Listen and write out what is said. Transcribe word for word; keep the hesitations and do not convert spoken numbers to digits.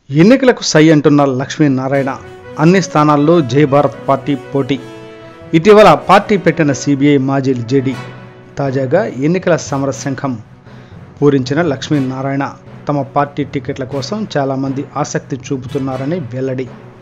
ఎన్నికలకు సై అంటున్న లక్ష్మీనారాయణ. అన్ని స్థానాల్లో జై భారత్ పార్టీ పోటీ. ఇటీవల పార్టీ పెట్టిన సిబిఐ మాజీ జేడీ తాజాగా ఎన్నికల సమర శంఖం పూరించిన లక్ష్మీనారాయణ తమ పార్టీ టికెట్ల కోసం చాలామంది ఆసక్తి చూపుతున్నారని వెల్లడి.